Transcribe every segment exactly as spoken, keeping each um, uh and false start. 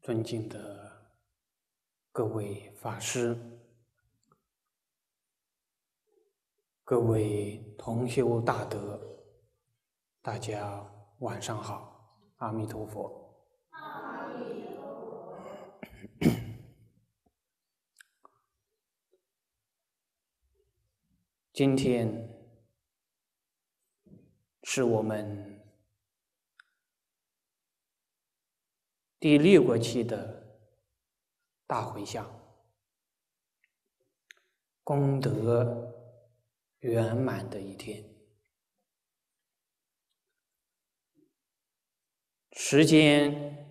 尊敬的各位法师、各位同修大德，大家晚上好，阿弥陀佛。 阿弥陀佛。 今天是我们第六个期的大回向，功德圆满的一天。时间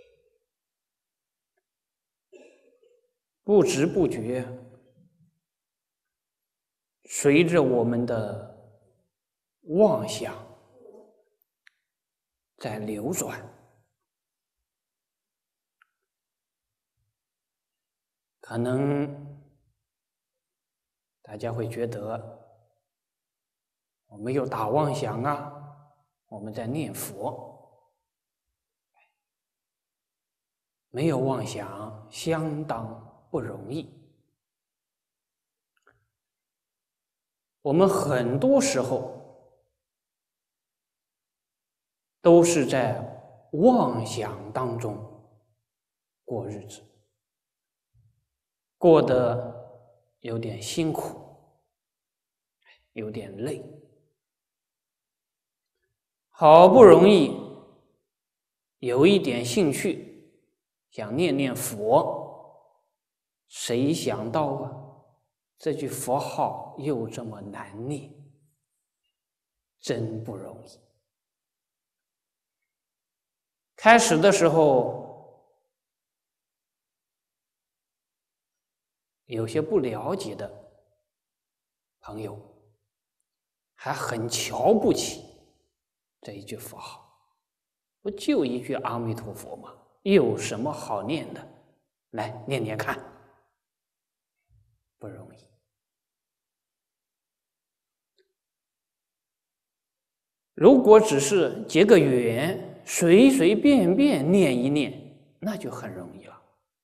不知不觉随着我们的妄想在流转，可能大家会觉得我没有打妄想啊，我们在念佛，没有妄想相当不容易。我们很多时候都是在妄想当中过日子，过得有点辛苦，有点累。好不容易有一点兴趣，想念念佛，谁想到啊，这句佛号又这么难念，真不容易。开始的时候，有些不了解的朋友还很瞧不起这一句佛号，不就一句阿弥陀佛吗？有什么好念的？来念念看，不容易。如果只是结个缘，随随便便念一念，那就很容易了。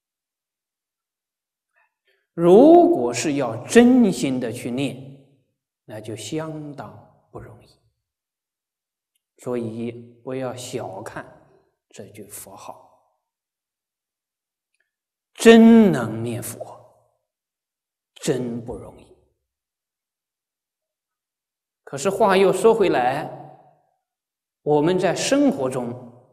如果是要真心的去念，那就相当不容易。所以不要小看这句佛号，真能念佛，真不容易。可是话又说回来，我们在生活中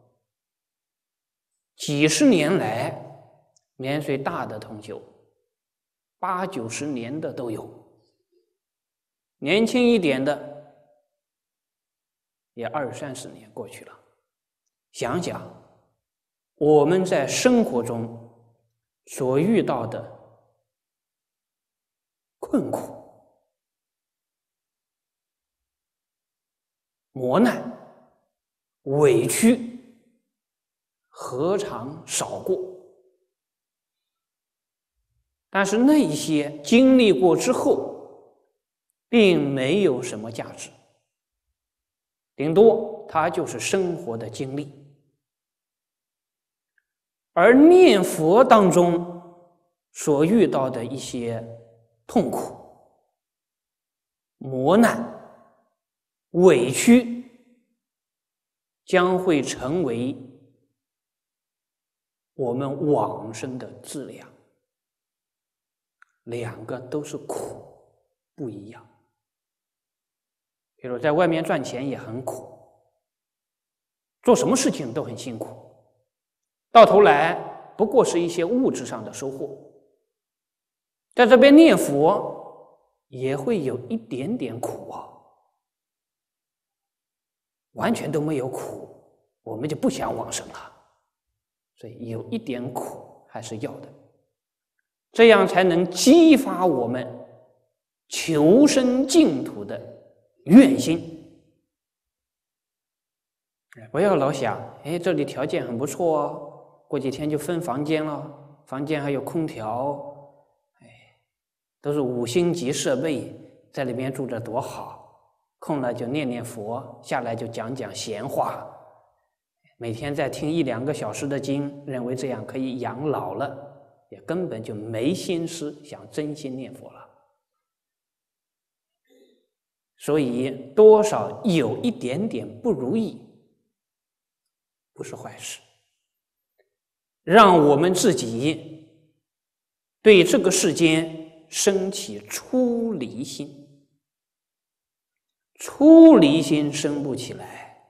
几十年来，年岁大的同修八九十年的都有，年轻一点的也二三十年过去了。想想我们在生活中所遇到的困苦、磨难、委屈，何尝少过？但是那些经历过之后，并没有什么价值，顶多它就是生活的经历。而念佛当中所遇到的一些痛苦、磨难、委屈，将会成为我们往生的资粮。两个都是苦，不一样。比如在外面赚钱也很苦，做什么事情都很辛苦，到头来不过是一些物质上的收获。在这边念佛也会有一点点苦啊，完全都没有苦，我们就不想往生了。所以有一点苦还是要的，这样才能激发我们求生净土的愿心。不要老想，哎，这里条件很不错哦，过几天就分房间了，房间还有空调，哎，都是五星级设备，在里面住着多好。空了就念念佛，下来就讲讲闲话， 每天再听一两个小时的经，认为这样可以养老了，也根本就没心思想真心念佛了。所以多少有一点点不如意，不是坏事，让我们自己对这个世间升起出离心。出离心生不起来，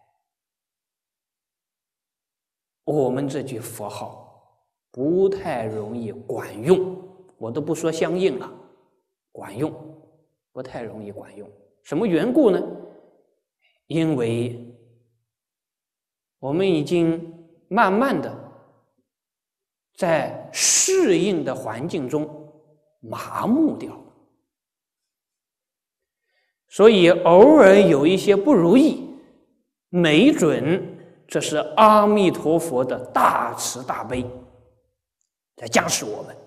我们这句佛号不太容易管用。我都不说相应了，管用不太容易管用。什么缘故呢？因为我们已经慢慢的在适应的环境中麻木掉了，所以偶尔有一些不如意，没准这是阿弥陀佛的大慈大悲在加持我们。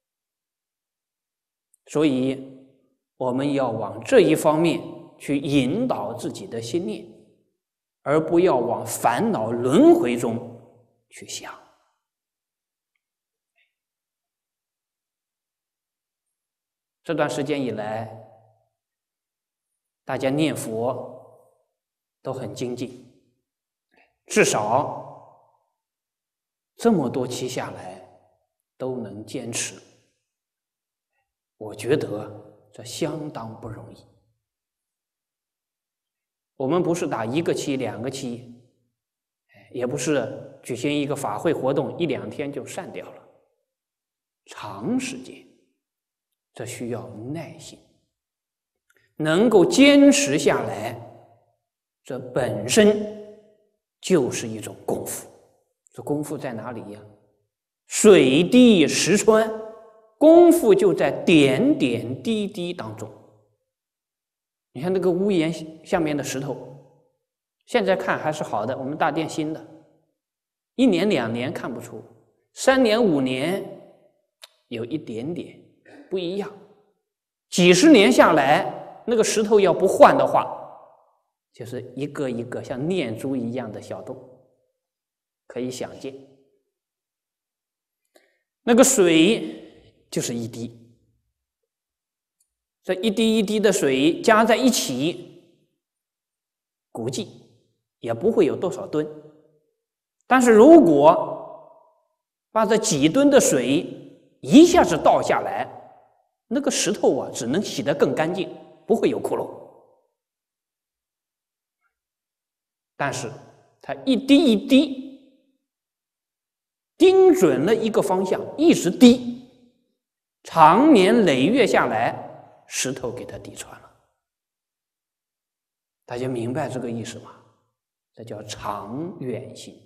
所以我们要往这一方面去引导自己的心念，而不要往烦恼轮回中去想。这段时间以来，大家念佛都很精进，至少这么多期下来都能坚持，我觉得这相当不容易。我们不是打一个期两个期，也不是举行一个法会活动一两天就散掉了，长时间，这需要耐心。能够坚持下来，这本身就是一种功夫。这功夫在哪里呀？水滴石穿，功夫就在点点滴滴当中。你看那个屋檐下面的石头，现在看还是好的，我们大殿新的，一年两年看不出，三年五年有一点点不一样，几十年下来，那个石头要不换的话，就是一个一个像念珠一样的小洞，可以想见。那个水就是一滴，这一滴一滴的水加在一起，估计也不会有多少吨。但是如果把这几吨的水一下子倒下来，那个石头啊，只能洗得更干净，不会有窟窿。但是它一滴一滴盯准了一个方向，一直滴，长年累月下来，石头给它滴穿了。大家明白这个意思吗？这叫长远心。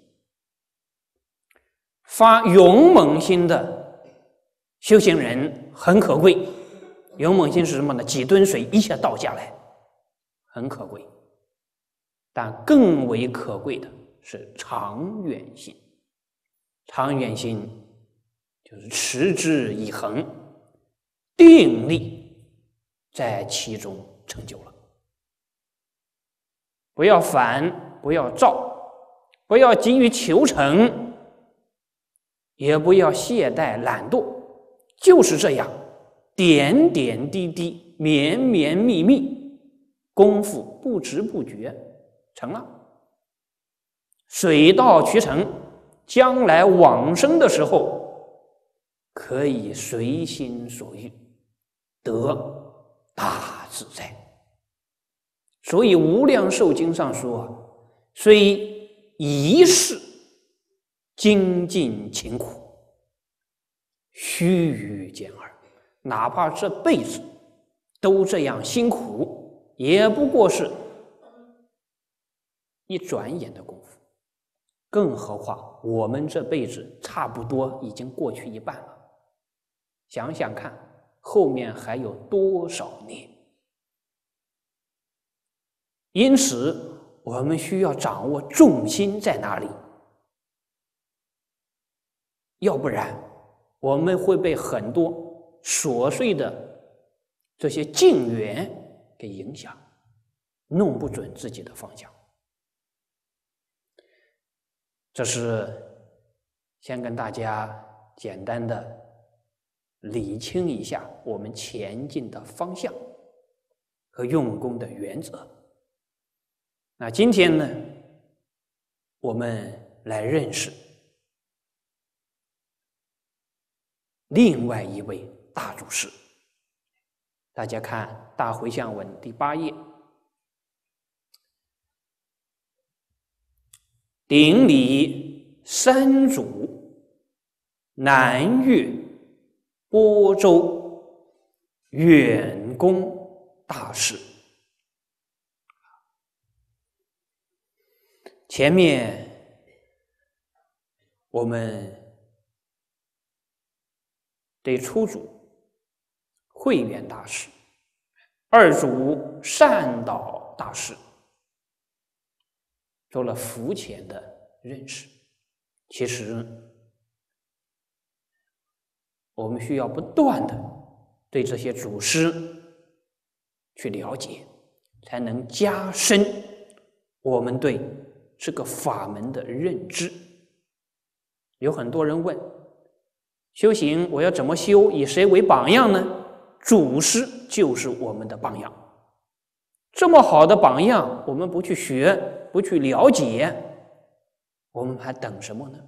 发勇猛心的修行人很可贵。勇猛心是什么呢？几吨水一下倒下来，很可贵。但更为可贵的是长远心。长远心就是持之以恒，定力在其中成就了。不要烦，不要躁，不要急于求成，也不要懈怠懒惰，就是这样点点滴滴，绵绵密密，功夫不知不觉成了，水到渠成，将来往生的时候可以随心所欲，得大自在。所以《无量寿经》上说，虽一世精进勤苦，须臾见耳。哪怕这辈子都这样辛苦，也不过是一转眼的功夫。更何况我们这辈子差不多已经过去一半了，想想看，后面还有多少年？因此，我们需要掌握重心在哪里，要不然我们会被很多琐碎的这些境缘给影响，弄不准自己的方向。 这是先跟大家简单的理清一下我们前进的方向和用功的原则。那今天呢，我们来认识另外一位大祖师。大家看《大回向文》第八页，顶礼三祖，南岳播州远公大师。前面我们对初祖慧远大师、二祖善导大师做了肤浅的认识。其实我们需要不断的对这些祖师去了解，才能加深我们对这个法门的认知。有很多人问，修行我要怎么修，以谁为榜样呢？祖师就是我们的榜样。这么好的榜样，我们不去学，不去了解，我们还等什么呢？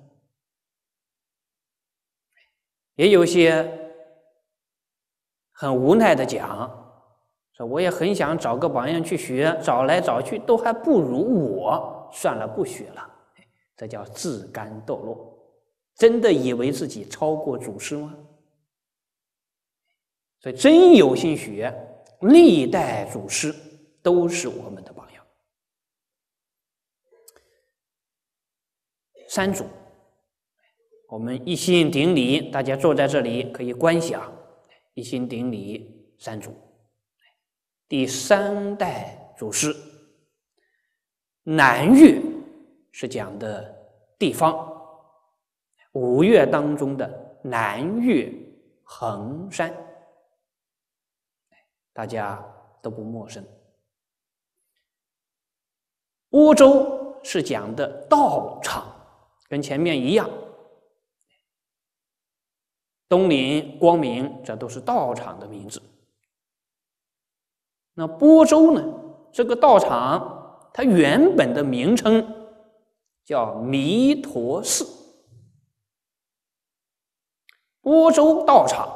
也有些很无奈的讲，说我也很想找个榜样去学，找来找去都还不如我，算了，不学了。这叫自甘堕落。真的以为自己超过祖师吗？所以真有心学，历代祖师都是我们的榜样。三祖，我们一心顶礼，大家坐在这里可以观想，一心顶礼三祖。第三代祖师，南岳是讲的地方，五岳当中的南岳衡山，大家都不陌生。播州是讲的道场，跟前面一样，东林、光明，这都是道场的名字。那播州呢，这个道场它原本的名称叫弥陀寺。播州道场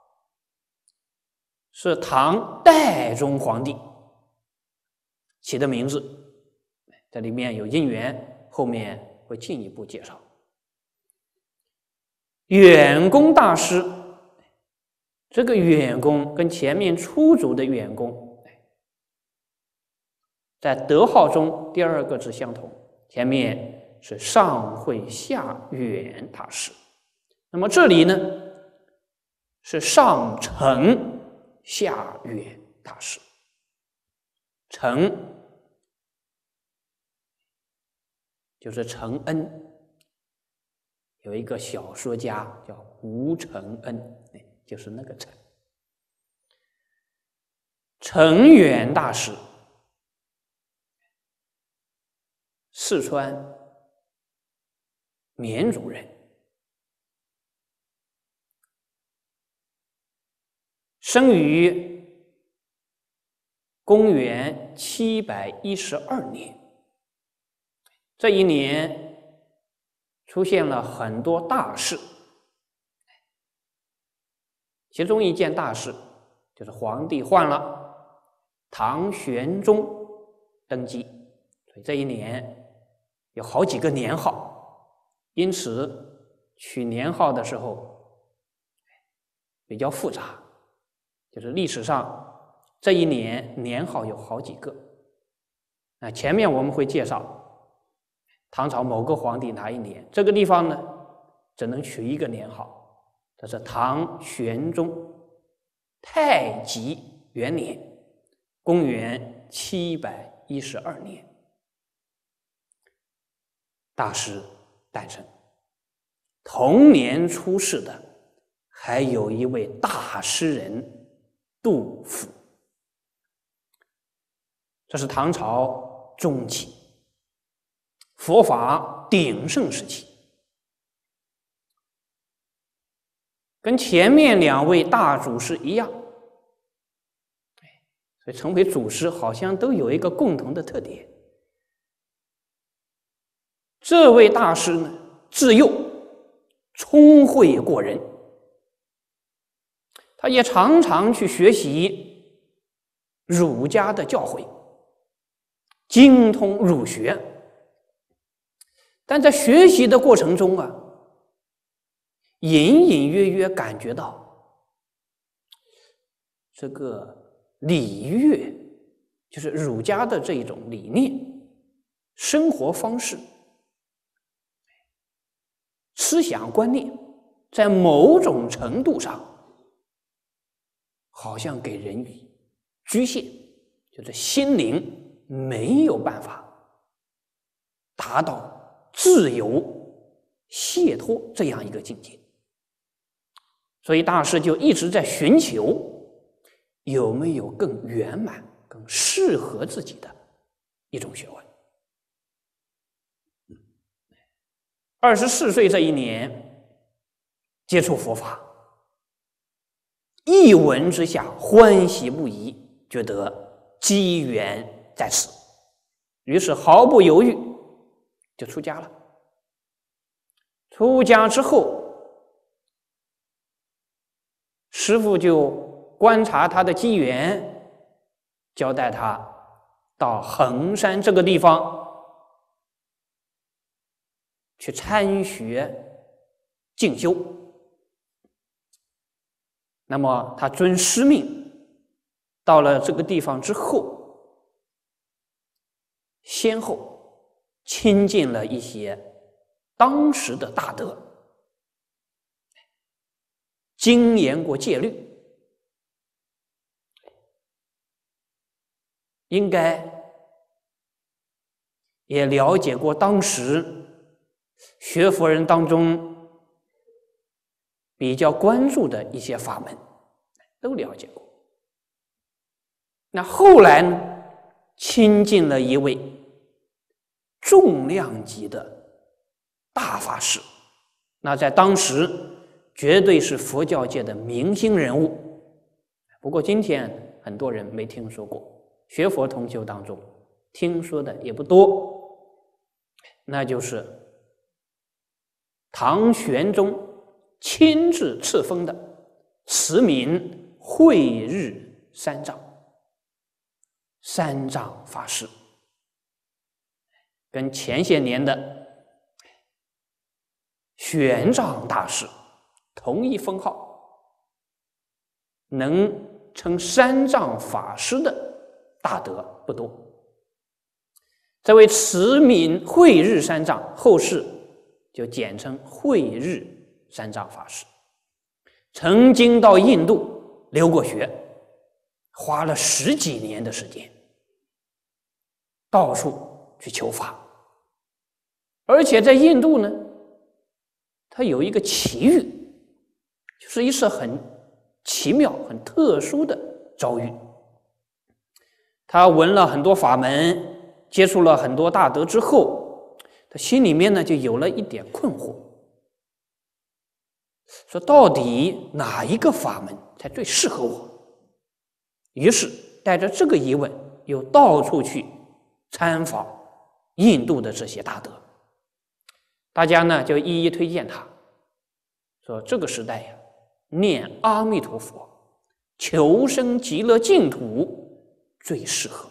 是唐代宗皇帝起的名字，这里面有因缘，后面会进一步介绍。远公大师，这个远公跟前面初祖的远公在德号中第二个字相同，前面是上慧下远大师。那么这里呢是上承下远大师。承就是承恩，有一个小说家叫吴承恩，就是那个承。承远大师，四川绵竹人，生于公元七百一十二年。这一年出现了很多大事，其中一件大事就是皇帝换了，唐玄宗登基，所以这一年有好几个年号，因此取年号的时候比较复杂，就是历史上这一年年号有好几个。那前面我们会介绍唐朝某个皇帝哪一年，这个地方呢只能取一个年号，这是唐玄宗太极元年，公元七百一十二年，大师诞生。同年出世的还有一位大诗人杜甫，这是唐朝中期。 佛法鼎盛时期，跟前面两位大祖师一样，所以成为祖师好像都有一个共同的特点。这位大师呢，自幼聪慧过人，他也常常去学习儒家的教诲，精通儒学。但在学习的过程中啊，隐隐约约感觉到这个礼乐，就是儒家的这一种理念、生活方式、思想观念，在某种程度上好像给人以局限，就是心灵没有办法达到自由解脱这样一个境界。所以大师就一直在寻求有没有更圆满、更适合自己的一种学问。二十四岁这一年接触佛法，一闻之下欢喜不已，觉得机缘在此，于是毫不犹豫就出家了。出家之后，师父就观察他的机缘，交代他到衡山这个地方去参学进修。那么他遵师命，到了这个地方之后，先后亲近了一些当时的大德，精研过戒律，应该也了解过当时学佛人当中比较关注的一些法门，都了解过。那后来呢，亲近了一位重量级的大法师，那在当时绝对是佛教界的明星人物。不过今天很多人没听说过，学佛同修当中听说的也不多，那就是唐玄宗亲自赐封的慈名慧日三藏三藏法师，跟前些年的玄奘大师同一封号，能称三藏法师的大德不多。这位慈名慧日三藏，后世就简称慧日三藏法师，曾经到印度留过学，花了十几年的时间，到处去求法。而且在印度呢，他有一个奇遇，就是一次很奇妙、很特殊的遭遇。他闻了很多法门，接触了很多大德之后，他心里面呢就有了一点困惑，说到底哪一个法门才最适合我？于是带着这个疑问，又到处去参访印度的这些大德。大家呢就一一推荐他，说这个时代呀，念阿弥陀佛，求生极乐净土最适合。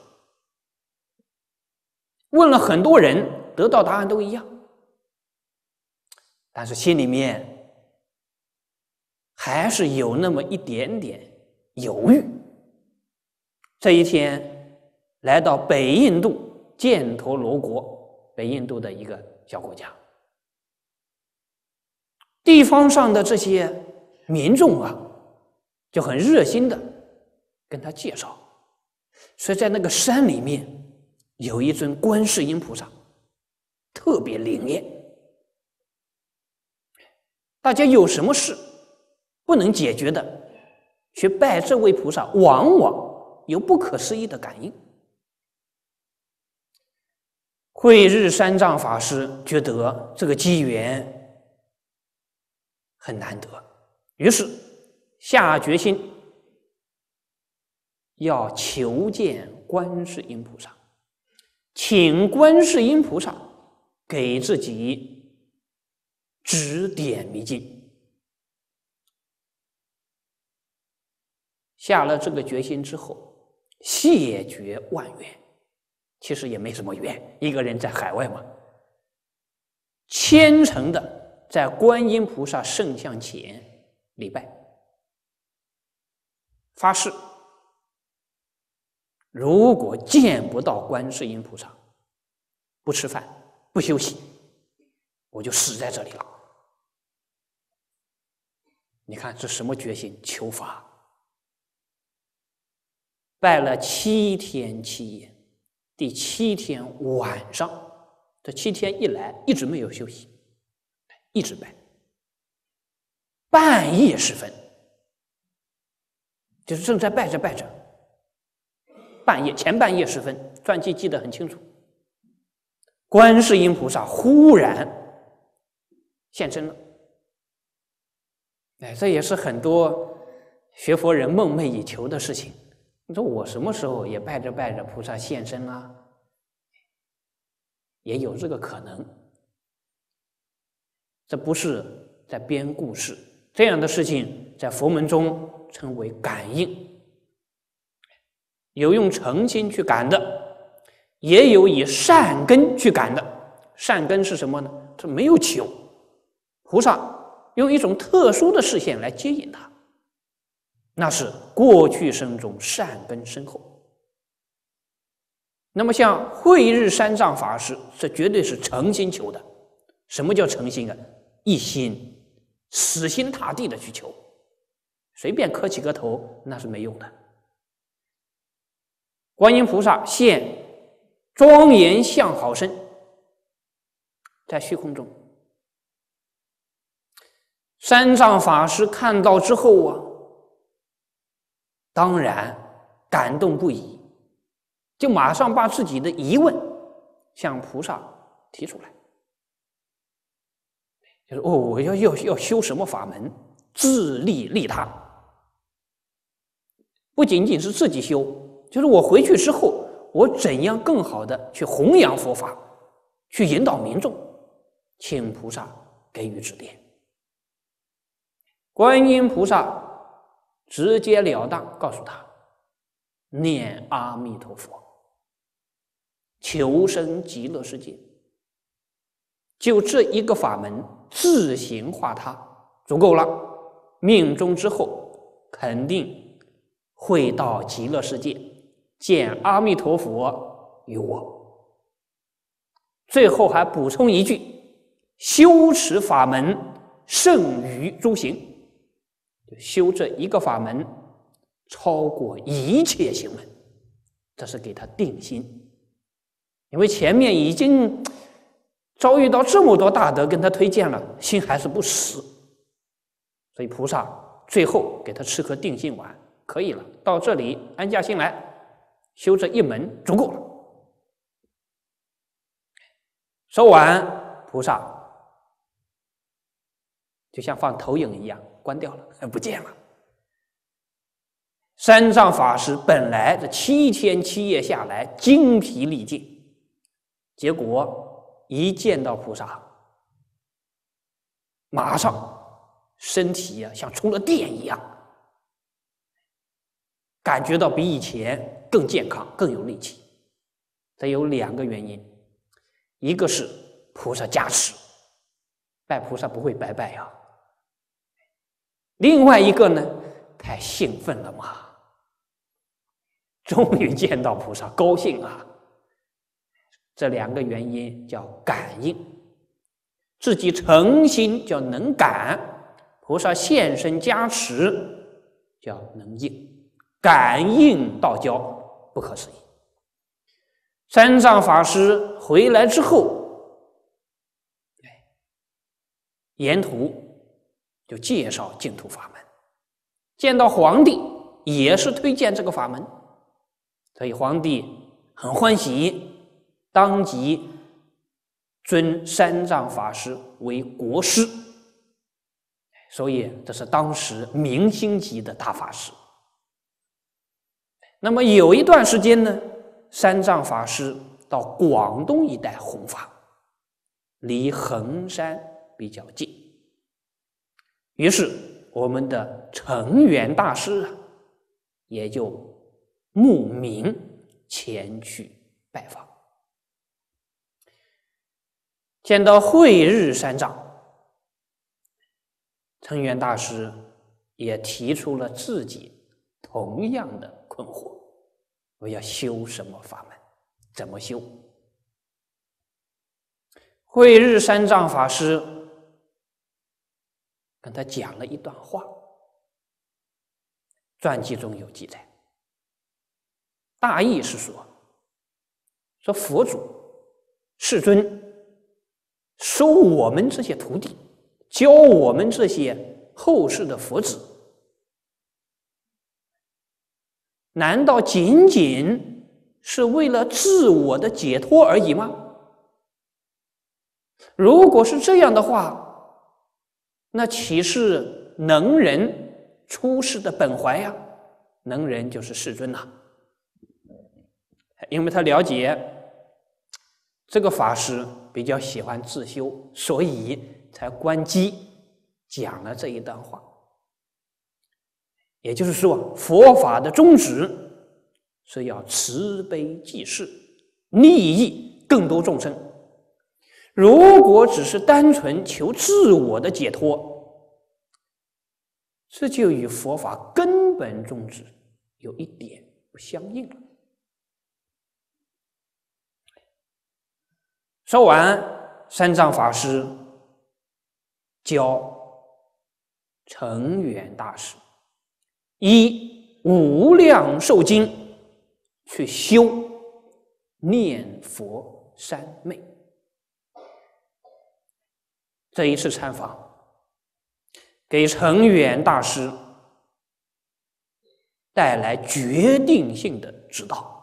问了很多人，得到答案都一样，但是心里面还是有那么一点点犹豫。这一天来到北印度犍陀罗国，北印度的一个小国家，地方上的这些民众啊，就很热心的跟他介绍，所以在那个山里面有一尊观世音菩萨，特别灵验。大家有什么事不能解决的，去拜这位菩萨，往往有不可思议的感应。 慧日三藏法师觉得这个机缘很难得，于是下决心要求见观世音菩萨，请观世音菩萨给自己指点迷津。下了这个决心之后，谢绝万缘，其实也没什么缘，一个人在海外嘛，虔诚的在观音菩萨圣像前礼拜，发誓如果见不到观世音菩萨，不吃饭不休息，我就死在这里了。你看这什么决心？求法，拜了七天七夜，第七天晚上，这七天一来一直没有休息，一直拜，半夜时分，就是正在拜着拜着，半夜前半夜时分，传记记得很清楚，观世音菩萨忽然现身了。哎，这也是很多学佛人梦寐以求的事情。你说我什么时候也拜着拜着菩萨现身啊？也有这个可能。这不是在编故事，这样的事情在佛门中称为感应。有用诚心去感的，也有以善根去感的。善根是什么呢？这没有求，菩萨用一种特殊的视线来接引他，那是过去生中善根深厚。那么像慧日三藏法师，这绝对是诚心求的。什么叫诚心啊？一心死心塌地的去求，随便磕几个头那是没用的。观音菩萨现庄严相好身在虚空中，三藏法师看到之后啊，当然感动不已，就马上把自己的疑问向菩萨提出来，就是哦，我要要要修什么法门，自利利他，不仅仅是自己修，就是我回去之后，我怎样更好的去弘扬佛法，去引导民众，请菩萨给予指点。观音菩萨直截了当告诉他，念阿弥陀佛，求生极乐世界，就这一个法门自行化他足够了，命中之后肯定会到极乐世界见阿弥陀佛与我。最后还补充一句，修持法门胜于诸行，修这一个法门超过一切行门，这是给他定心。因为前面已经遭遇到这么多大德跟他推荐了，心还是不死，所以菩萨最后给他吃颗定心丸，可以了，到这里安下心来修这一门足够了。说完，菩萨就像放投影一样关掉了，不见了。三藏法师本来这七天七夜下来精疲力尽，结果一见到菩萨，马上身体啊像充了电一样，感觉到比以前更健康更有力气。这有两个原因，一个是菩萨加持，拜菩萨不会白拜呀、啊；另外一个呢，太兴奋了嘛，终于见到菩萨，高兴啊。这两个原因叫感应，自己诚心叫能感，菩萨现身加持叫能应，感应道交，不可思议。三藏法师回来之后，沿途就介绍净土法门，见到皇帝也是推荐这个法门，所以皇帝很欢喜，当即尊三藏法师为国师，所以这是当时明星级的大法师。那么有一段时间呢，三藏法师到广东一带弘法，离衡山比较近，于是我们的成远大师啊，也就慕名前去拜访。见到慧日三藏，成远大师也提出了自己同样的困惑：我要修什么法门？怎么修？慧日三藏法师跟他讲了一段话，传记中有记载。大意是说，说佛祖世尊收我们这些徒弟，教我们这些后世的佛子，难道仅仅是为了自我的解脱而已吗？如果是这样的话，那岂是能人出世的本怀呀？能人就是世尊呐，因为他了解这个法师比较喜欢自修，所以才观机讲了这一段话。也就是说，佛法的宗旨是要慈悲济世，利益更多众生。如果只是单纯求自我的解脱，这就与佛法根本宗旨有一点不相应了。说完，三藏法师教成远大师依无量寿经去修念佛三昧。这一次参访，给成远大师带来决定性的指导。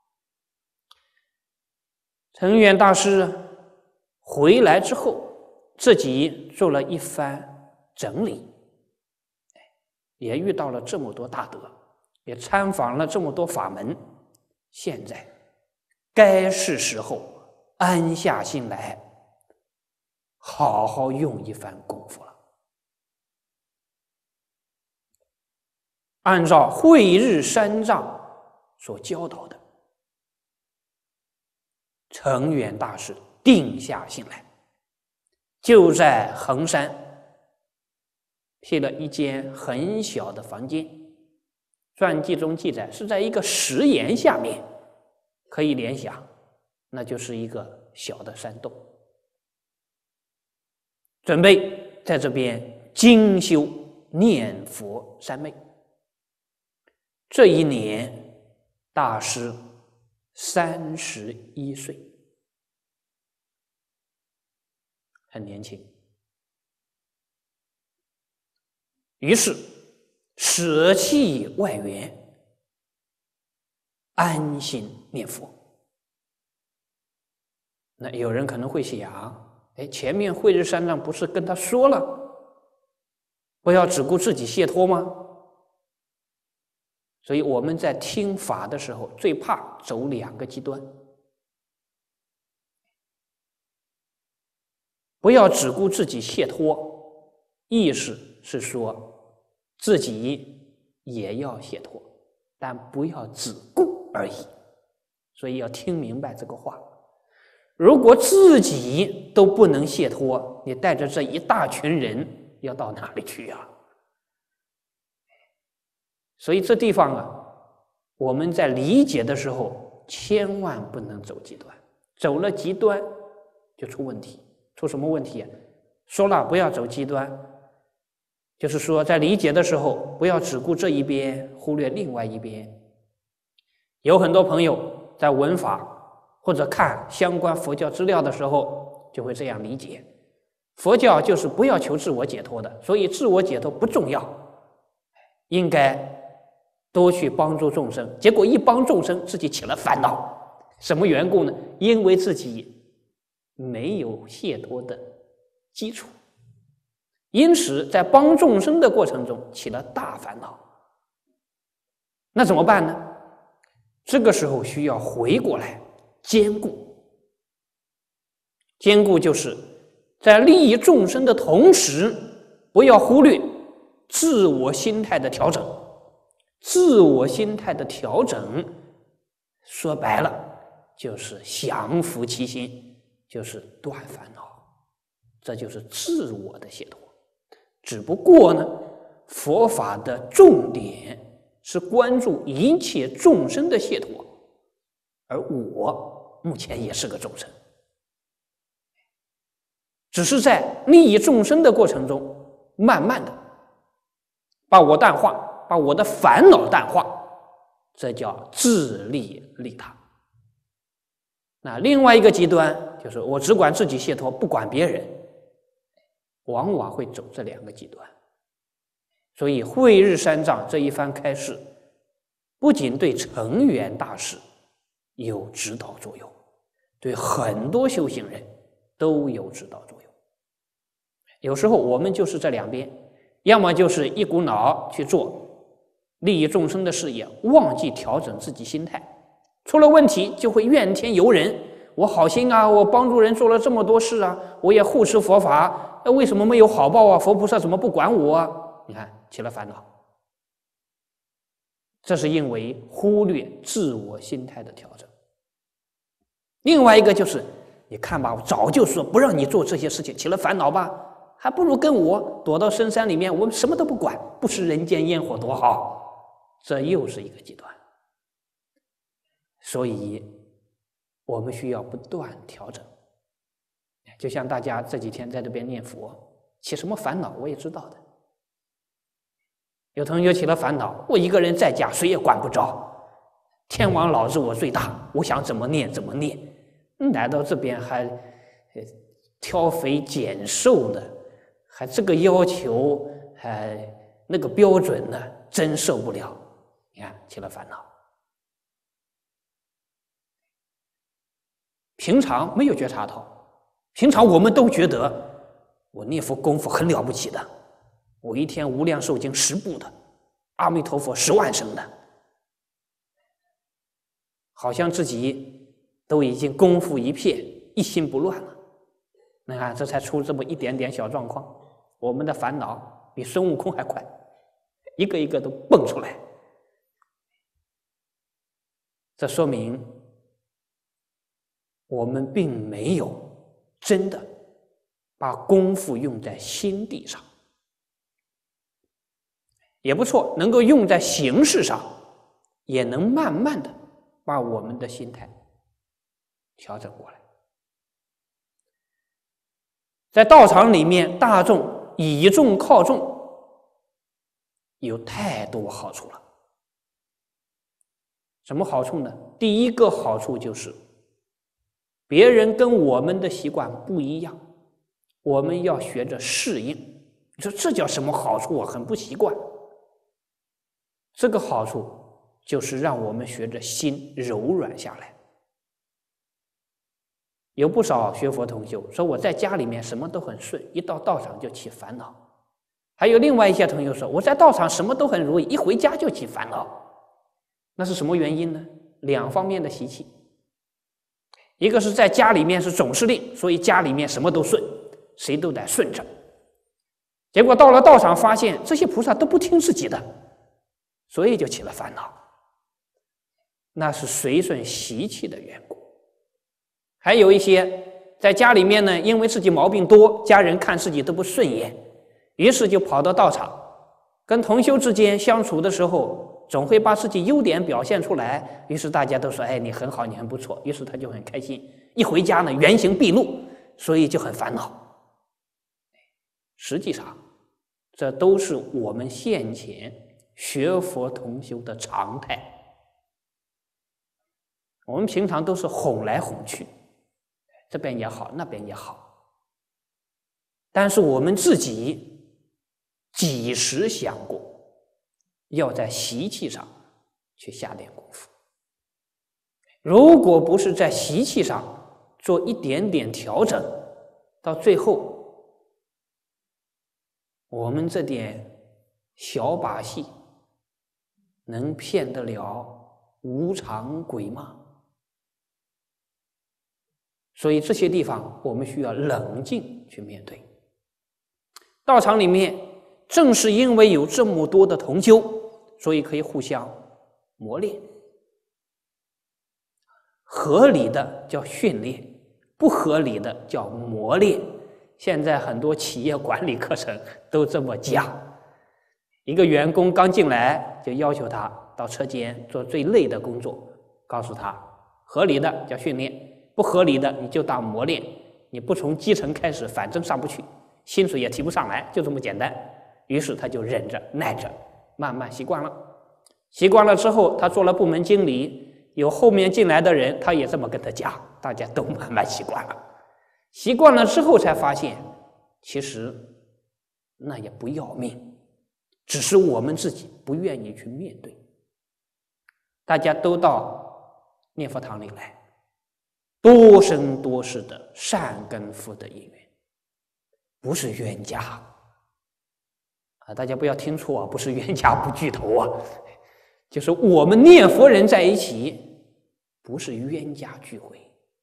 成远大师回来之后，自己做了一番整理，也遇到了这么多大德，也参访了这么多法门，现在该是时候安下心来，好好用一番功夫了。按照慧日三藏所教导的，成远大师定下心来，就在衡山辟了一间很小的房间，传记中记载是在一个石岩下面，可以联想，那就是一个小的山洞，准备在这边精修念佛三昧。这一年，大师三十一岁，很年轻。于是舍弃外缘，安心念佛。那有人可能会想，哎，前面慧日三藏不是跟他说了，不要只顾自己解脱吗？所以我们在听法的时候，最怕走两个极端。不要只顾自己解脱，意思是说自己也要解脱，但不要只顾而已。所以要听明白这个话。如果自己都不能解脱，你带着这一大群人要到哪里去啊？所以这地方啊，我们在理解的时候千万不能走极端，走了极端就出问题。出什么问题啊？说了不要走极端，就是说在理解的时候不要只顾这一边，忽略另外一边。有很多朋友在闻法或者看相关佛教资料的时候就会这样理解，佛教就是不要求自我解脱的，所以自我解脱不重要，应该多去帮助众生。结果一帮众生，自己起了烦恼。什么缘故呢？因为自己没有解脱的基础，因此在帮众生的过程中起了大烦恼。那怎么办呢？这个时候需要回过来兼顾。兼顾就是在利益众生的同时，不要忽略自我心态的调整。自我心态的调整，说白了就是降伏其心，就是断烦恼，这就是自我的解脱。只不过呢，佛法的重点是关注一切众生的解脱，而我目前也是个众生，只是在利益众生的过程中，慢慢的把我淡化，把我的烦恼淡化，这叫自利利他。那另外一个极端就是我只管自己解脱，不管别人，往往会走这两个极端。所以慧日三藏这一番开示，不仅对成圆大师有指导作用，对很多修行人都有指导作用。有时候我们就是这两边，要么就是一股脑去做利益众生的事业，忘记调整自己心态，出了问题就会怨天尤人。我好心啊，我帮助人做了这么多事啊，我也护持佛法，为什么没有好报啊？佛菩萨怎么不管我啊？你看，起了烦恼。这是因为忽略自我心态的调整。另外一个就是，你看吧，我早就说不让你做这些事情，起了烦恼吧，还不如跟我躲到深山里面，我们什么都不管，不食人间烟火多好。这又是一个极端。所以我们需要不断调整。就像大家这几天在这边念佛，起什么烦恼我也知道的。有同学起了烦恼，我一个人在家谁也管不着，天王老子我最大，我想怎么念怎么念。来到这边还挑肥拣瘦的，还这个要求还那个标准呢，真受不了。你看起了烦恼。平常没有觉察到，平常我们都觉得我念佛功夫很了不起的，我一天无量寿经十部的，阿弥陀佛十万声的，好像自己都已经功夫一片，一心不乱了。你看这才出这么一点点小状况，我们的烦恼比孙悟空还快，一个一个都蹦出来。这说明我们并没有真的把功夫用在心地上，也不错，能够用在形式上，也能慢慢的把我们的心态调整过来。在道场里面，大众以众靠众，有太多好处了。什么好处呢？第一个好处就是别人跟我们的习惯不一样，我们要学着适应。你说这叫什么好处啊？很不习惯。这个好处就是让我们学着心柔软下来。有不少学佛同修说我在家里面什么都很顺，一到道场就起烦恼。还有另外一些同修说我在道场什么都很如意，一回家就起烦恼。那是什么原因呢？两方面的习气。一个是在家里面是总司令，所以家里面什么都顺，谁都得顺着。结果到了道场发现这些菩萨都不听自己的，所以就起了烦恼。那是随顺习气的缘故。还有一些在家里面呢，因为自己毛病多，家人看自己都不顺眼，于是就跑到道场，跟同修之间相处的时候总会把自己优点表现出来，于是大家都说哎，你很好，你很不错，于是他就很开心。一回家呢，原形毕露，所以就很烦恼。实际上这都是我们现前学佛同修的常态。我们平常都是哄来哄去，这边也好，那边也好，但是我们自己几时想过要在习气上去下点功夫？如果不是在习气上做一点点调整，到最后，我们这点小把戏能骗得了无常鬼吗？所以这些地方我们需要冷静去面对。道场里面正是因为有这么多的同修，所以可以互相磨练。合理的叫训练，不合理的叫磨练。现在很多企业管理课程都这么讲。一个员工刚进来，就要求他到车间做最累的工作，告诉他合理的叫训练，不合理的你就当磨练。你不从基层开始，反正上不去，薪水也提不上来，就这么简单。于是他就忍着耐着，慢慢习惯了。习惯了之后，他做了部门经理，有后面进来的人，他也这么跟他讲，大家都慢慢习惯了。习惯了之后才发现，其实那也不要命，只是我们自己不愿意去面对。大家都到念佛堂里来，多生多世的善根福德因缘，不是冤家啊！大家不要听错啊，不是冤家不聚头啊，就是我们念佛人在一起，不是冤家聚会。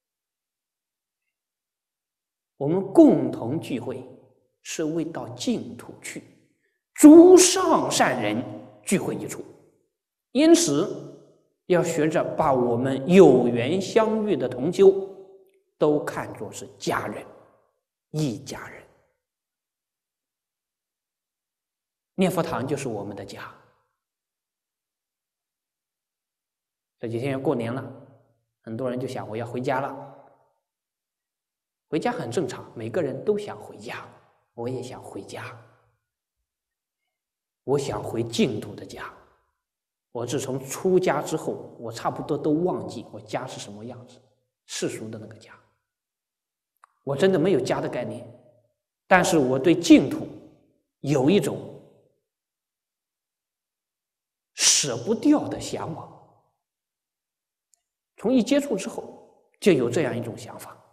我们共同聚会是为到净土去，诸上善人聚会一处，因此要学着把我们有缘相遇的同修都看作是家人，一家人。念佛堂就是我们的家。这几天要过年了，很多人就想我要回家了。回家很正常，每个人都想回家，我也想回家。我想回净土的家。我自从出家之后，我差不多都忘记我家是什么样子，世俗的那个家。我真的没有家的概念，但是我对净土有一种舍不掉的向往。从一接触之后，就有这样一种想法。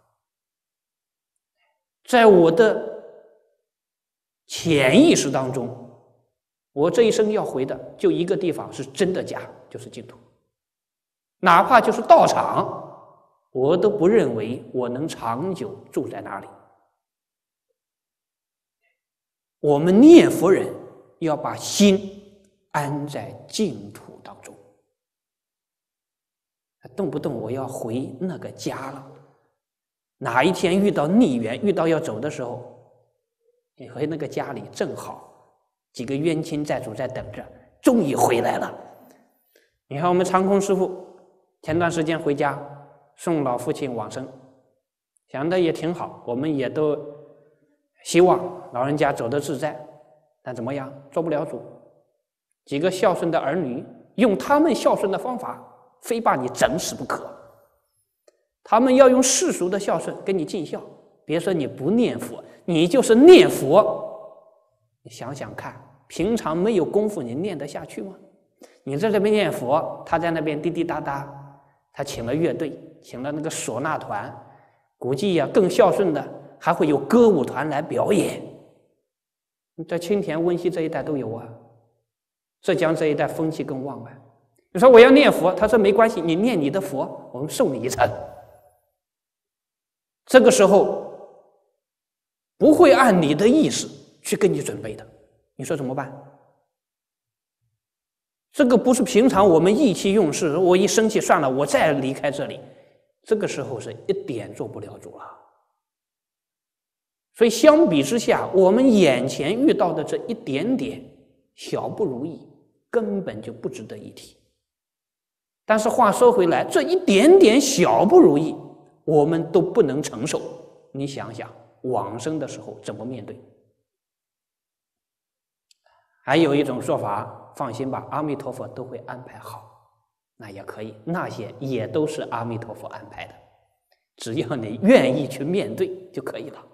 在我的潜意识当中，我这一生要回的就一个地方是真的家，就是净土。哪怕就是道场，我都不认为我能长久住在那里。我们念佛人要把心安在净土当中，动不动我要回那个家了。哪一天遇到逆缘，遇到要走的时候，你回那个家里正好几个冤亲债主在等着，终于回来了。你看我们长空师父前段时间回家送老父亲往生，想的也挺好，我们也都希望老人家走得自在，但怎么样，做不了主。几个孝顺的儿女用他们孝顺的方法，非把你整死不可。他们要用世俗的孝顺跟你尽孝，别说你不念佛，你就是念佛，你想想看，平常没有功夫，你念得下去吗？你在这边念佛，他在那边滴滴答答，他请了乐队，请了那个唢呐团，估计呀、啊、更孝顺的还会有歌舞团来表演。在青田、温溪这一带都有啊，浙江这一带风气更旺啊。你说我要念佛，他说没关系，你念你的佛，我们送你一程。这个时候不会按你的意思去跟你准备的，你说怎么办？这个不是平常我们意气用事，我一生气算了，我再离开这里，这个时候是一点做不了主了。所以相比之下，我们眼前遇到的这一点点小不如意，根本就不值得一提。但是话说回来，这一点点小不如意我们都不能承受，你想想往生的时候怎么面对？还有一种说法，放心吧，阿弥陀佛都会安排好，那也可以，那些也都是阿弥陀佛安排的，只要你愿意去面对就可以了。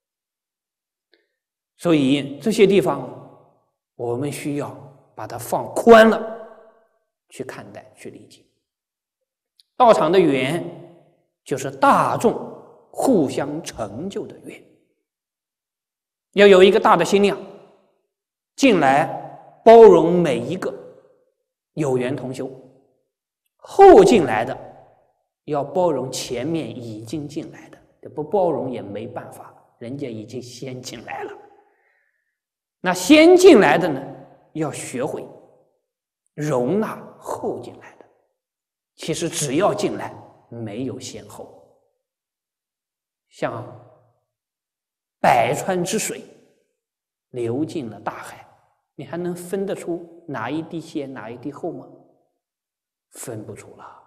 所以这些地方我们需要把它放宽了去看待去理解。道场的缘就是大众互相成就的缘。要有一个大的心量，进来包容每一个有缘同修，后进来的要包容前面已经进来的，不包容也没办法，人家已经先进来了。那先进来的呢，要学会容纳后进来的。其实只要进来，没有先后。像百川之水流进了大海，你还能分得出哪一滴先哪一滴后吗？分不出了。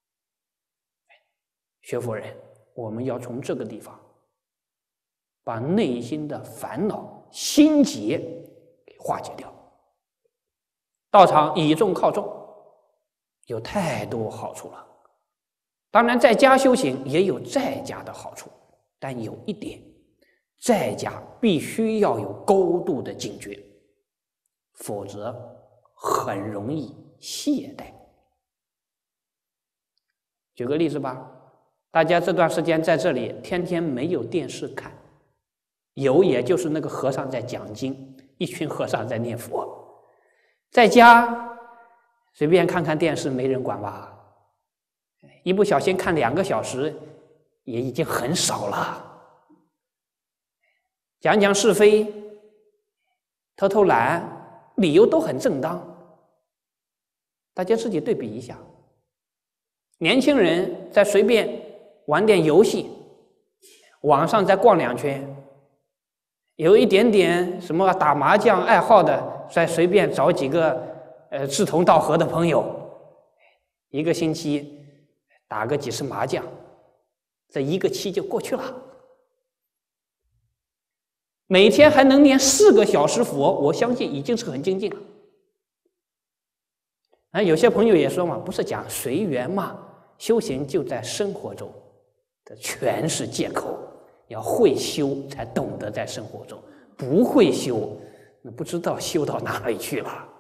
学佛人，我们要从这个地方把内心的烦恼心结给化解掉。道场以重靠重，有太多好处了。当然在家修行也有在家的好处，但有一点，在家必须要有高度的警觉，否则很容易懈怠。举个例子吧，大家这段时间在这里天天没有电视看，有也就是那个和尚在讲经，一群和尚在念佛。在家随便看看电视没人管吧，一不小心看两个小时也已经很少了。讲讲是非，偷偷懒，理由都很正当。大家自己对比一下，年轻人在随便玩点游戏，网上再逛两圈，有一点点什么打麻将爱好的，再随便找几个呃志同道合的朋友，一个星期打个几十麻将，这一个期就过去了。每天还能念四个小时佛，我相信已经是很精进了。啊，有些朋友也说嘛，不是讲随缘嘛，修行就在生活中，这全是借口。要会修才懂得在生活中，不会修，那不知道修到哪里去了。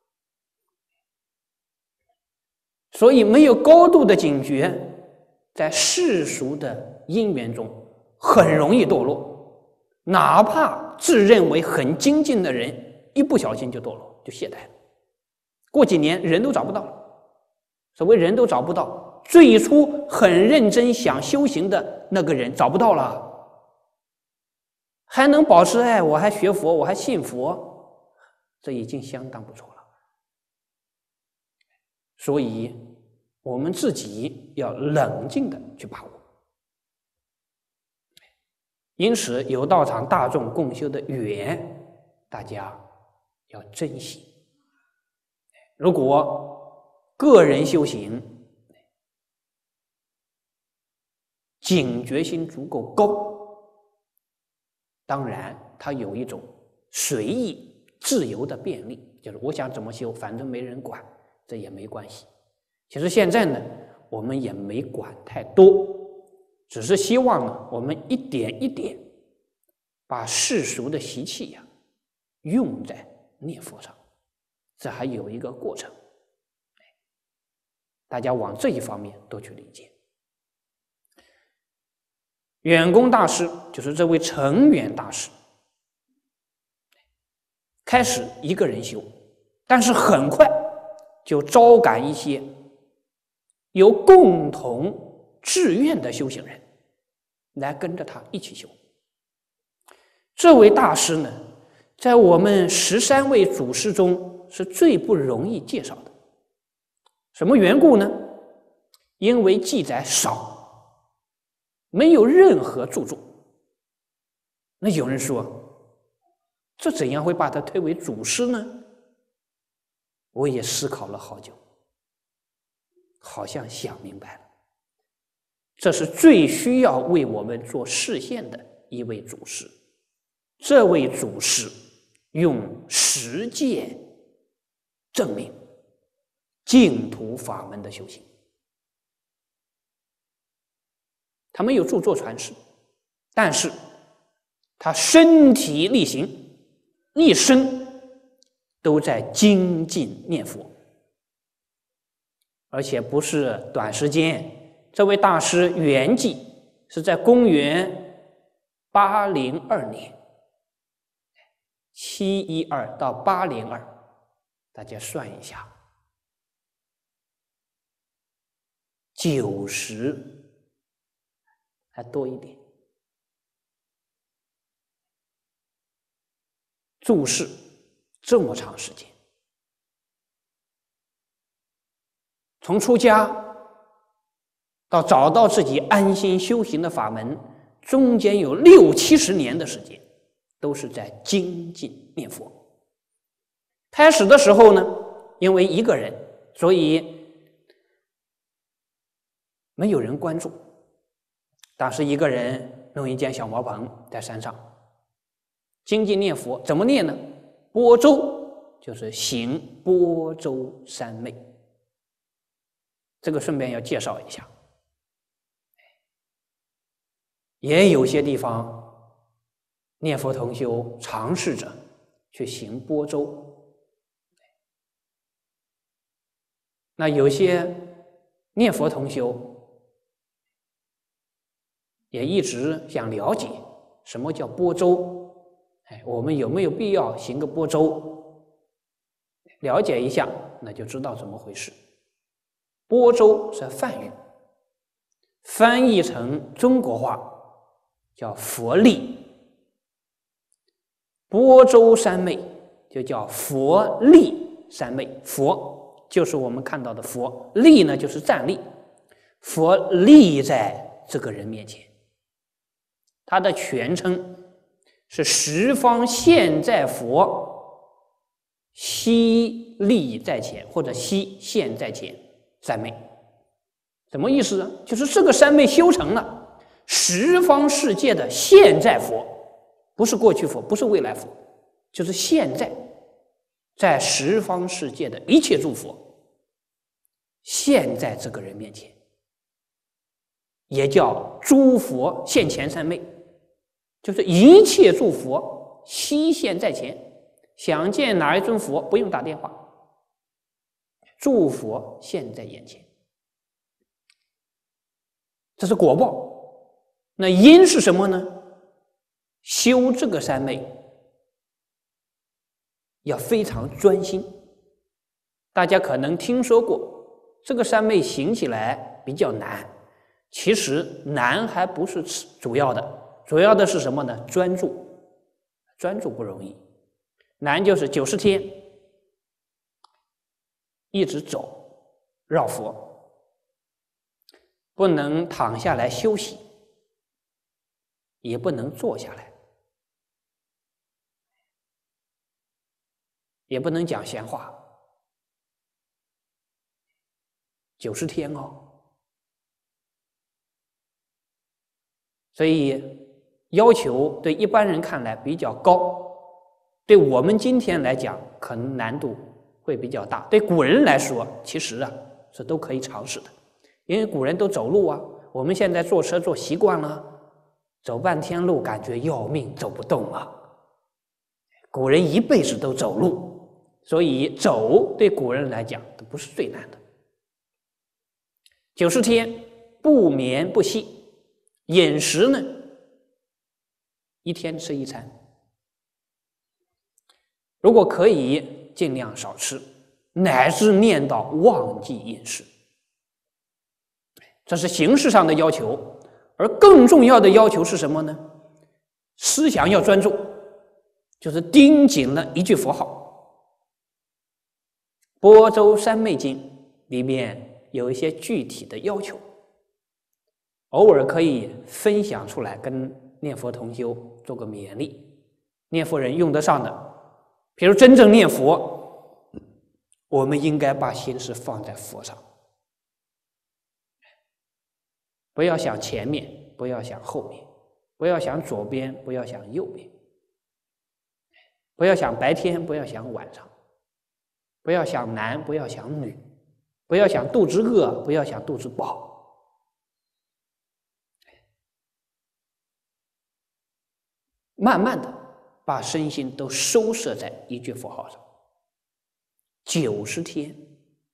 所以没有高度的警觉，在世俗的因缘中很容易堕落。哪怕自认为很精进的人，一不小心就堕落，就懈怠了。过几年人都找不到了。所谓人都找不到，最初很认真想修行的那个人找不到了。还能保持哎，我还学佛，我还信佛，这已经相当不错了。所以我们自己要冷静的去把握。因此有道场大众共修的缘，大家要珍惜。如果个人修行警觉心足够高，当然它有一种随意自由的便利，就是我想怎么修反正没人管，这也没关系。其实现在呢我们也没管太多，只是希望呢我们一点一点把世俗的习气呀、啊、用在念佛上，这还有一个过程，大家往这一方面都去理解。远公大师就是这位成远大师，开始一个人修，但是很快就招感一些有共同志愿的修行人来跟着他一起修。这位大师呢，在我们十三位祖师中是最不容易介绍的。什么缘故呢？因为记载少，没有任何著作。那有人说，这怎样会把他推为祖师呢？我也思考了好久，好像想明白了，这是最需要为我们做示现的一位祖师。这位祖师用实践证明净土法门的修行。他没有著作传世，但是他身体力行，一生都在精进念佛，而且不是短时间。这位大师圆寂是在公元八零二年，七一二到八零二，大家算一下，九十还多一点。注释这么长时间，从出家到找到自己安心修行的法门，中间有六七十年的时间，都是在精进念佛。开始的时候呢，因为一个人，所以没有人关注。当时一个人弄一间小茅棚在山上，精进念佛，怎么念呢？播舟，就是行播舟三昧。这个顺便要介绍一下。也有些地方念佛同修尝试着去行播舟，那有些念佛同修也一直想了解什么叫播舟，哎，我们有没有必要行个播舟？了解一下，那就知道怎么回事。播舟是梵语，翻译成中国话叫佛力。播舟三昧就叫佛力三昧，佛就是我们看到的佛，力呢就是站立，佛立在这个人面前。他的全称是十方现在佛悉立在前，或者悉现在前三昧。什么意思呢？就是这个三昧修成了，十方世界的现在佛，不是过去佛，不是未来佛，就是现在在十方世界的一切诸佛现在这个人面前，也叫诸佛现前三昧，就是一切诸佛悉现在前，想见哪一尊佛不用打电话，诸佛现在眼前，这是果报。那因是什么呢？修这个三昧要非常专心。大家可能听说过这个三昧行起来比较难，其实难还不是主要的，主要的是什么呢？专注。专注不容易，难就是九十天一直走绕佛，不能躺下来休息，也不能坐下来，也不能讲闲话。九十天哦，所以要求对一般人看来比较高，对我们今天来讲可能难度会比较大。对古人来说，其实啊是都可以尝试的，因为古人都走路啊，我们现在坐车坐习惯了，走半天路感觉要命，走不动啊。古人一辈子都走路，所以走对古人来讲都不是最难的。九十天不眠不息，饮食呢一天吃一餐，如果可以尽量少吃，乃至念到忘记饮食，这是形式上的要求。而更重要的要求是什么呢？思想要专注，就是盯紧了一句佛号。播舟三昧经里面有一些具体的要求，偶尔可以分享出来跟念佛同修做个勉励，念佛人用得上的。比如真正念佛，我们应该把心思放在佛上，不要想前面，不要想后面，不要想左边，不要想右边，不要想白天，不要想晚上，不要想男，不要想女，不要想肚子饿，不要想肚子饱。慢慢的把身心都收摄在一句佛号上，九十天，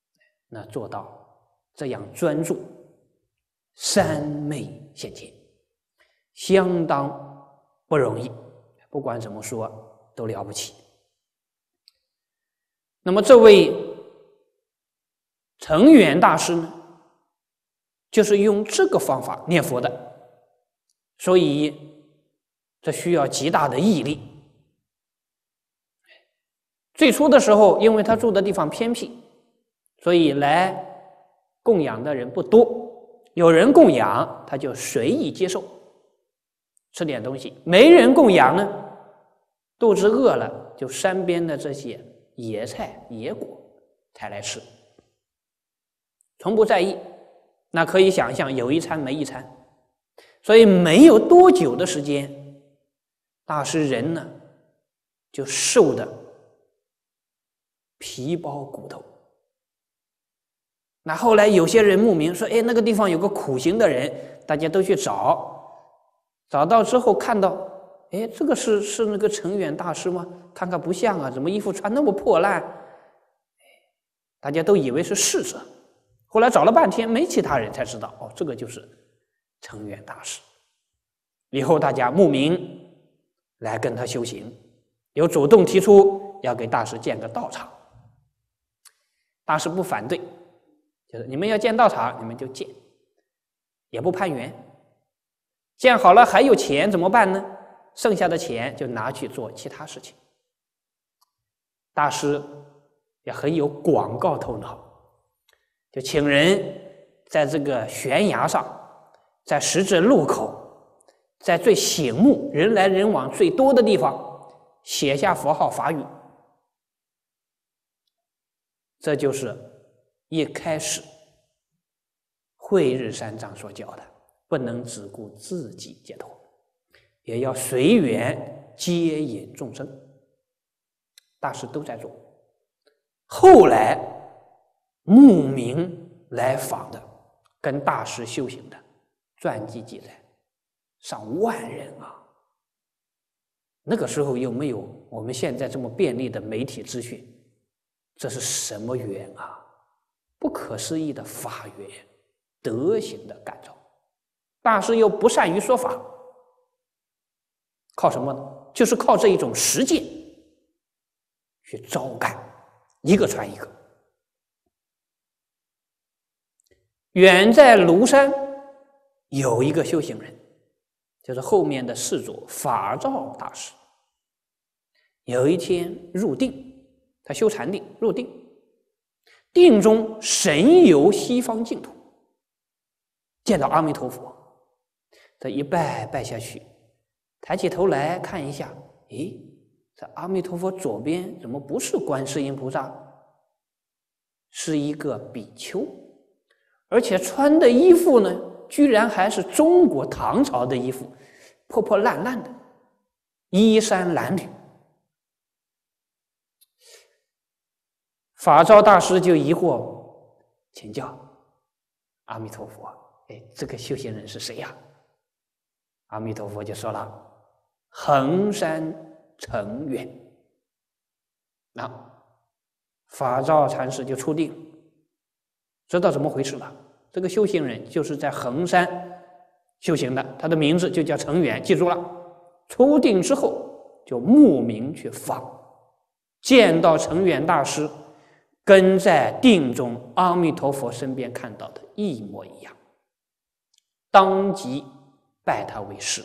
那做到这样专注，三昧现前。 相当不容易，不管怎么说都了不起。那么这位澄远大师呢，就是用这个方法念佛的，所以这需要极大的毅力。最初的时候，因为他住的地方偏僻，所以来供养的人不多，有人供养他就随意接受，吃点东西；没人供养呢，肚子饿了就山边的这些野菜野果才来吃，从不在意。那可以想象有一餐没一餐，所以没有多久的时间，大师人呢就瘦的皮包骨头。那后来有些人慕名说，哎，那个地方有个苦行的人，大家都去找，找到之后看到，哎，这个是是那个澄远大师吗？看看不像啊，怎么衣服穿那么破烂？大家都以为是侍者，后来找了半天没其他人，才知道哦，这个就是澄远大师。以后大家慕名来跟他修行，有主动提出要给大师建个道场，大师不反对，就是你们要建道场，你们就建，也不攀缘。建好了还有钱怎么办呢？剩下的钱就拿去做其他事情。大师也很有广告头脑，就请人在这个悬崖上，在十字路口，在最醒目、人来人往最多的地方写下佛号法语。这就是一开始慧日三藏所教的，不能只顾自己解脱，也要随缘接引众生。大师都在做。后来慕名来访的，跟大师修行的，传记记载上万人啊。那个时候又没有我们现在这么便利的媒体资讯，这是什么缘啊？不可思议的法缘，德行的感召。大师又不善于说法，靠什么呢？就是靠这一种实践去招感，一个传一个。远在庐山有一个修行人，就是后面的世祖法照大师。有一天入定，他修禅定，入定，定中神游西方净土，见到阿弥陀佛，这一拜拜下去，抬起头来看一下，诶，这阿弥陀佛左边怎么不是观世音菩萨，是一个比丘，而且穿的衣服呢，居然还是中国唐朝的衣服，破破烂烂的，衣衫褴褛。法照大师就疑惑请教阿弥陀佛，哎，这个修行人是谁呀？阿弥陀佛就说了，衡山澄远。那法照禅师就出定，知道怎么回事了。这个修行人就是在衡山修行的，他的名字就叫澄远，记住了。出定之后就慕名去访，见到澄远大师跟在定中阿弥陀佛身边看到的一模一样，当即拜他为师。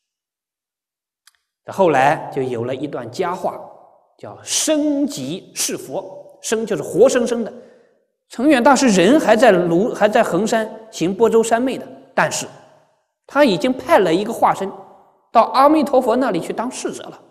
后来就有了一段佳话，叫生即是佛，生就是活生生的。澄远大师人还在庐还在衡山行波州三昧的，但是他已经派了一个化身到阿弥陀佛那里去当侍者了。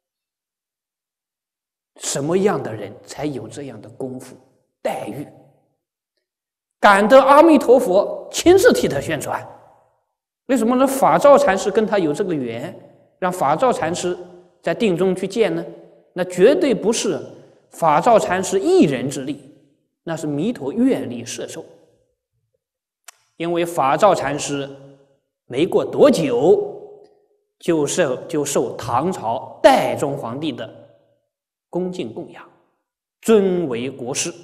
什么样的人才有这样的功夫待遇，感得阿弥陀佛亲自替他宣传？为什么呢？法照禅师跟他有这个缘，让法照禅师在定中去见呢？那绝对不是法照禅师一人之力，那是弥陀愿力摄受。因为法照禅师没过多久就受就受唐朝代宗皇帝的恭敬供养，尊为国师。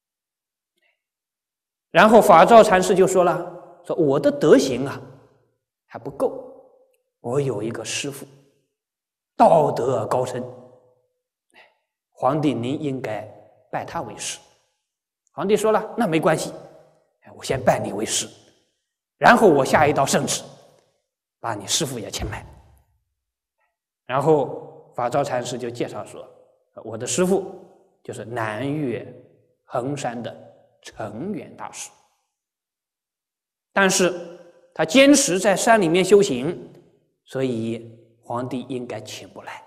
然后法照禅师就说了，说我的德行啊， 还不够，我有一个师父，道德高深，皇帝您应该拜他为师。皇帝说了，那没关系，我先拜你为师，然后我下一道圣旨，把你师父也请来。然后法照禅师就介绍说，我的师父就是南岳衡山的澄远大师，但是他坚持在山里面修行，所以皇帝应该请不来。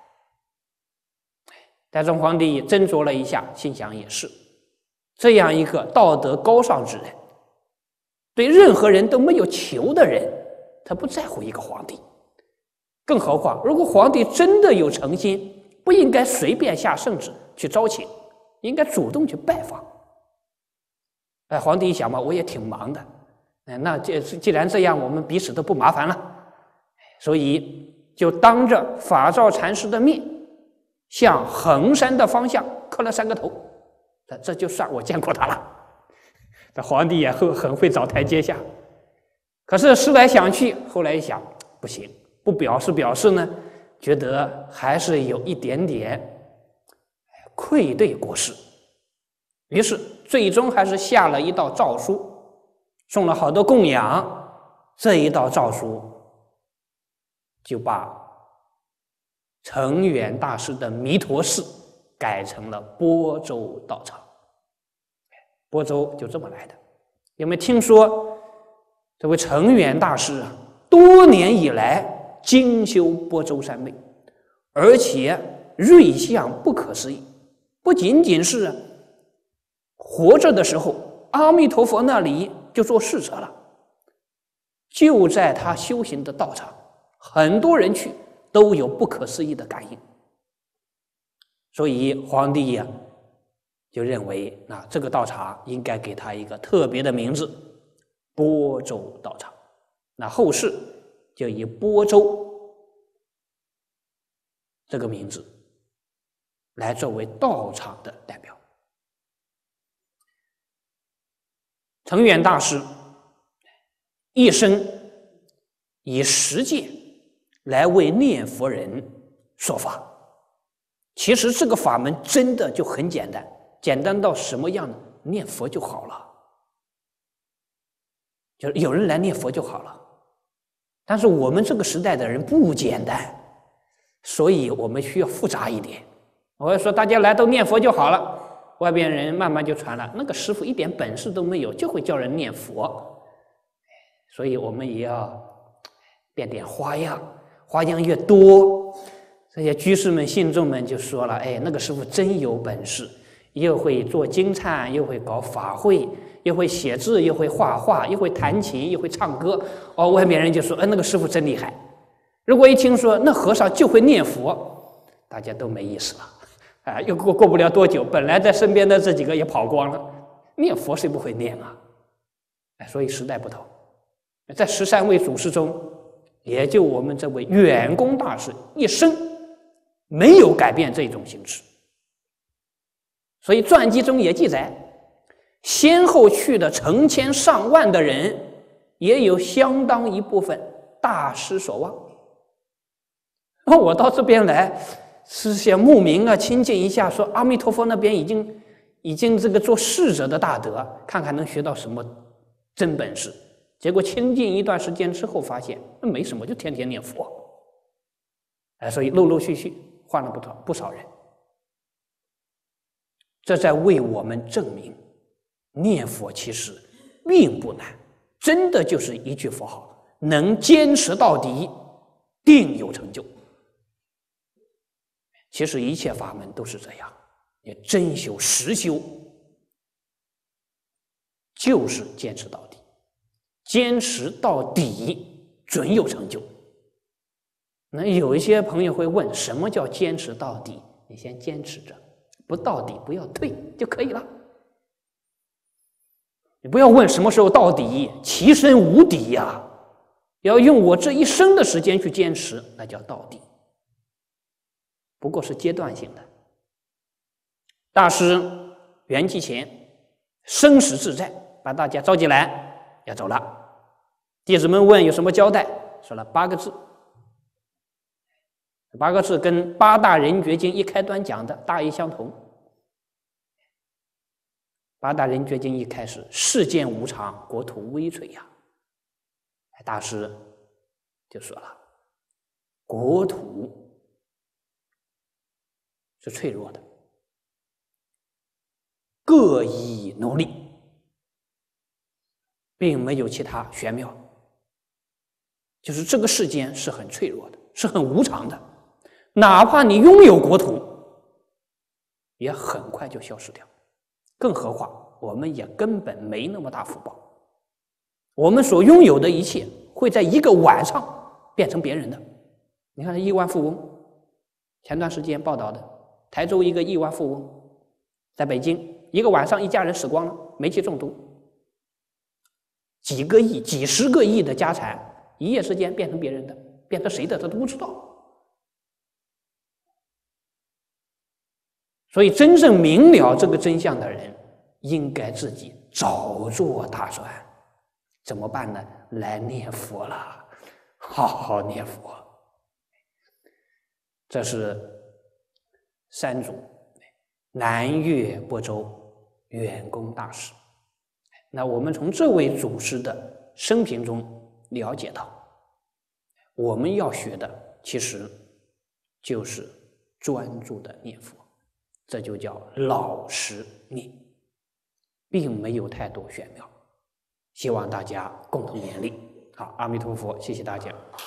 太宗皇帝斟酌了一下，心想也是，这样一个道德高尚之人，对任何人都没有求的人，他不在乎一个皇帝。更何况，如果皇帝真的有诚心，不应该随便下圣旨去招请，应该主动去拜访。哎，皇帝一想嘛，我也挺忙的，哎，那这既然这样，我们彼此都不麻烦了，所以就当着法照禅师的面，向衡山的方向磕了三个头。这这就算我见过他了。这皇帝也很很会找台阶下。可是思来想去，后来一想，不行，不表示表示呢，觉得还是有一点点愧对国师，于是最终还是下了一道诏书，送了好多供养。这一道诏书就把澄远大师的弥陀寺改成了播州道场。播州就这么来的。有没有听说这位澄远大师啊，多年以来精修播州三昧，而且瑞相不可思议，不仅仅是活着的时候阿弥陀佛那里就做侍者了，就在他修行的道场，很多人去都有不可思议的感应。所以皇帝呀、啊、就认为那这个道场应该给他一个特别的名字，播州道场。那后世就以播州这个名字来作为道场的代表。澄远大师一生以实践来为念佛人说法。其实这个法门真的就很简单，简单到什么样呢？念佛就好了，就是有人来念佛就好了。但是我们这个时代的人不简单，所以我们需要复杂一点。我要说大家来都念佛就好了，外边人慢慢就传了，那个师父一点本事都没有，就会叫人念佛。所以我们也要变点花样，花样越多，这些居士们信众们就说了，哎，那个师父真有本事，又会做经忏，又会搞法会，又会写字，又会画画，又会弹琴，又会唱歌。哦，外面人就说，哎，那个师父真厉害。如果一听说那和尚就会念佛，大家都没意思了。啊，又过过不了多久，本来在身边的这几个也跑光了。念佛谁不会念啊？哎，所以时代不同，在十三位祖师中，也就我们这位远公大师一生没有改变这种形式。所以传记中也记载，先后去的成千上万的人，也有相当一部分大失所望。那我到这边来是想慕名啊，亲近一下，说阿弥陀佛那边已经已经这个做侍者的大德，看看能学到什么真本事。结果亲近一段时间之后，发现那没什么，就天天念佛。哎，所以陆陆续续换了不少不少人。这在为我们证明，念佛其实并不难，真的就是一句佛号，能坚持到底，定有成就。其实一切法门都是这样，也真修实修，就是坚持到底，坚持到底准有成就。那有一些朋友会问，什么叫坚持到底？你先坚持着，不到底不要退就可以了。你不要问什么时候到底，其身无底呀、啊！要用我这一生的时间去坚持，那叫到底。不过是阶段性的。大师圆寂前，生死自在，把大家召集来，要走了。弟子们问有什么交代？ 说了八个字，八个字跟八大人觉经一开端讲的大意相同。八大人觉经一开始，世间无常，国土危脆呀。大师就说了，国土是脆弱的，各宜努力，并没有其他玄妙。就是这个世间是很脆弱的，是很无常的，哪怕你拥有国土，也很快就消失掉。更何况我们也根本没那么大福报，我们所拥有的一切会在一个晚上变成别人的。你看亿万富翁，前段时间报道的，台州一个亿万富翁，在北京一个晚上一家人死光了，煤气中毒，几个亿、几十个亿的家产，一夜之间变成别人的，变成谁的他都不知道。所以真正明了这个真相的人，应该自己早做打算。怎么办呢？来念佛了，好好念佛。这是三祖南岳播州远公大师。那我们从这位祖师的生平中了解到，我们要学的其实就是专注的念佛，这就叫老实念，并没有太多玄妙。希望大家共同勉励。好，阿弥陀佛，谢谢大家。